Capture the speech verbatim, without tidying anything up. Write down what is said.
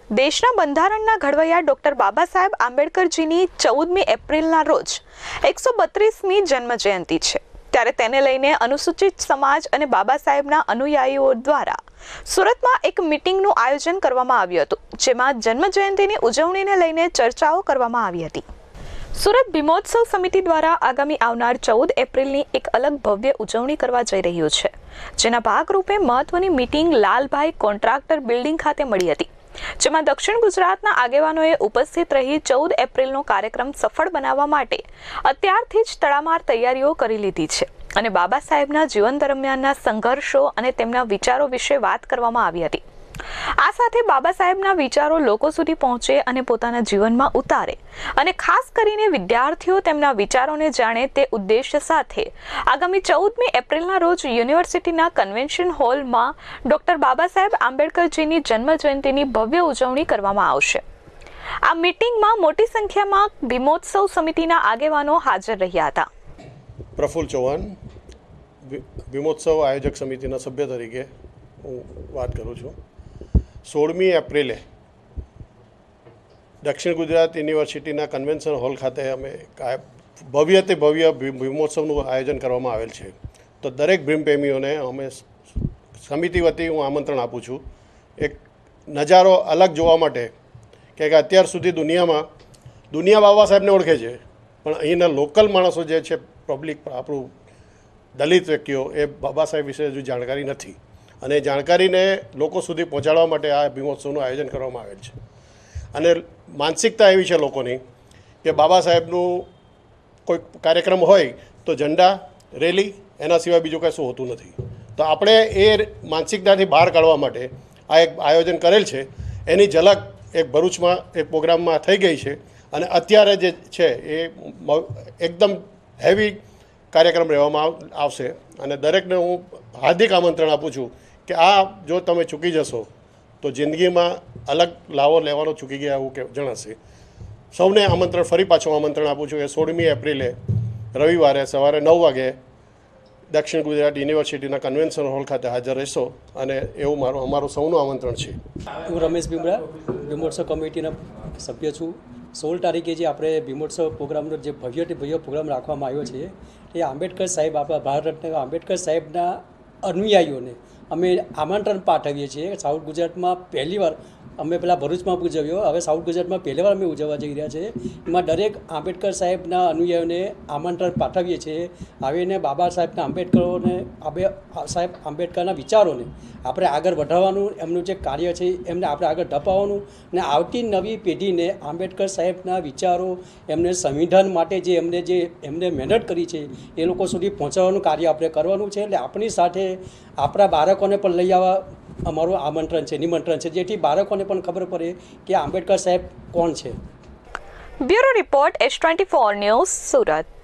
દેશના બંધારણના ઘડવૈયા ડોક્ટર બાબા સાહેબ આંબેડકરજીની ચૌદમી એપ્રિલના રોજ એકસો બત્રીસમી જન્મ જયંતિ છે, ત્યારે તેને લઈને અનુસૂચિત સમાજ અને બાબા સાહેબના અનુયાયીઓ દ્વારા સુરતમાં એક મીટિંગનું આયોજન કરવામાં આવ્યું હતું, જેમાં જન્મ જયંતિની ઉજવણીને લઈને ચર્ચાઓ કરવામાં આવી હતી। સુરત ભીમોત્સવ સમિતિ દ્વારા આગામી આવનાર ચૌદ એપ્રિલની એક અલગ ભવ્ય ઉજવણી કરવા જઈ રહ્યું છે, જેના ભાગરૂપે મહત્વની મીટિંગ લાલભાઈ કોન્ટ્રાક્ટર બિલ્ડિંગ ખાતે મળી હતી, જેમાં દક્ષિણ ગુજરાતના આગેવાનોએ ઉપસ્થિત રહી ચૌદ એપ્રિલનો કાર્યક્રમ સફળ બનાવવા માટે અત્યારથી જ તડામાર તૈયારીઓ કરી લીધી છે અને બાબા સાહેબના જીવન દરમિયાનના સંઘર્ષો અને તેમના વિચારો વિશે વાત કરવામાં આવી હતી। આ સાથે બાબા સાહેબના વિચારો લોકો સુધી પહોંચે અને પોતાના જીવનમાં ઉતારે અને ખાસ કરીને વિદ્યાર્થીઓ તેમના વિચારોને જાણે તે ઉદ્દેશ્ય સાથે આગામી ચૌદમી એપ્રિલના રોજ યુનિવર્સિટીના કન્વેન્શન હોલમાં ડોક્ટર બાબા સાહેબ આંબેડકરજીની જન્મ જયંતિની ભવ્ય ઉજવણી કરવામાં આવશે। આ મીટિંગમાં મોટી સંખ્યામાં ભીમોત્સવ સમિતિના આગેવાનો હાજર રહ્યા હતા। પ્રફુલ્લ ચૌહાણ, ભીમોત્સવ આયોજક સમિતિના સભ્ય તરીકે હું વાત કરું છું। સોળમી એપ્રિલે દક્ષિણ ગુજરાત યુનિવર્સિટીના કન્વેન્શન હોલ ખાતે અમે ભવ્યથી ભવ્ય ભીમોત્સવનું આયોજન કરવામાં આવેલ છે, તો દરેક ભીમપ્રેમીઓને અમે સમિતિ વતી હું આમંત્રણ આપું છું એક નજારો અલગ જોવા માટે, કે અત્યાર સુધી દુનિયામાં દુનિયા બાબા સાહેબને ઓળખે છે, પણ અહીંના લોકલ માણસો જે છે, પબ્લિક, આપણું દલિત વ્યક્તિઓ, એ બાબા સાહેબ વિશે હજુ જાણકારી નથી અને જાણકારીને લોકો સુધી પહોંચાડવા માટે આ ભીમોત્સવનું આયોજન કરવામાં આવેલ છે। અને માનસિકતા એવી છે લોકોની કે બાબા સાહેબનું કોઈ કાર્યક્રમ હોય તો ઝંડા, રેલી, એના સિવાય બીજું કશું હોતું નથી, તો આપણે એ માનસિકતાથી બહાર કાઢવા માટે આ એક આયોજન કરેલ છે। એની ઝલક એક ભરૂચમાં એક પ્રોગ્રામમાં થઈ ગઈ છે અને અત્યારે જે છે એ એકદમ હેવી કાર્યક્રમ રહેવામાં આવશે અને દરેકને હું હાર્દિક આમંત્રણ આપું છું કે આ જો તમે ચૂકી જશો તો જિંદગીમાં અલગ લાવો લેવાનો ચૂકી ગયા એવું કે જણાશે। સૌને આમંત્રણ, ફરી પાછું આમંત્રણ આપું છું કે સોળમી એપ્રિલે રવિવારે સવારે નવ વાગે દક્ષિણ ગુજરાત યુનિવર્સિટીના કન્વેન્શન હોલ ખાતે હાજર રહેશો અને એવું મારું અમારું સૌનું આમંત્રણ છે। હું રમેશ ભીમરા, ભીમોત્સવ કમિટીના સભ્ય છું। સોળ તારીખે જે આપણે ભીમોત્સવ પ્રોગ્રામનો જે ભવ્યથી ભવ્ય પ્રોગ્રામ રાખવામાં આવ્યો છે, એ આંબેડકર સાહેબ, આપણા ભારત રત્ન આંબેડકર સાહેબના અનુયાયીઓને અમે આમંત્રણ પાઠવીએ છીએ। સાઉથ ગુજરાતમાં પહેલીવાર અમે પહેલાં ભરૂચમાં ઉજવ્યો, હવે સાઉથ ગુજરાતમાં પહેલીવાર અમે ઉજવવા જઈ રહ્યા છીએ। એમાં દરેક આંબેડકર સાહેબના અનુયાયીઓને આમંત્રણ પાઠવીએ છીએ। આવીને બાબા સાહેબના આંબેડકરોને આંબે સાહેબ આંબેડકરના વિચારોને આપણે આગળ વધારવાનું, એમનું જે કાર્ય છે એમને આપણે આગળ ધપાવવાનું અને આવતી નવી પેઢીને આંબેડકર સાહેબના વિચારો, એમને સંવિધાન માટે જે એમને જે એમને મહેનત કરી છે એ લોકો સુધી પહોંચાડવાનું કાર્ય આપણે કરવાનું છે। એટલે આપણી સાથે આપણા બાળકોને પણ લઈ આવવા અમારું આમંત્રણ છે, નિમંત્રણ છે, જેથી બાળકોને પણ ખબર પડે કે આંબેડકર સાહેબ કોણ છે। Bureau report, S twenty four news, Surat.